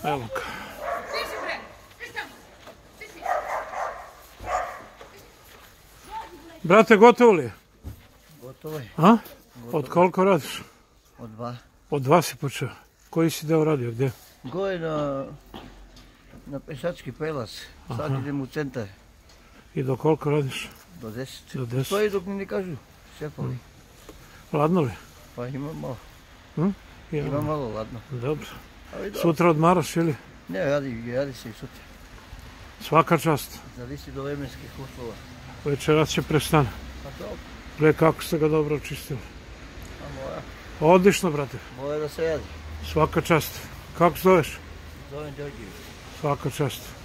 Evo ga. Brate, gotovo li je? Gotovo je. A? Od koliko radiš? Od 2. Od 2 si počeo. Koji si deo radio, gdje? Goje na pešački prelaz. Sad idem u centar. I do koliko radiš? Do 10. Do 10. Stoji dok mi ne kažu šefovi. Ladno li? Pa ima malo. Ima malo ladno. Dobro. Sutra odmaraš ili? Ne, radi se i sutra. Svaka čast. Zavisi do vremenskih uslova. Večeras će prestane. Pa dobro. Gle kako ste ga dobro očistili. Pa mora. Odlično, brate. Mora da se radi. Svaka čast. Kako se zoveš? Zovem Đorđević. Svaka čast.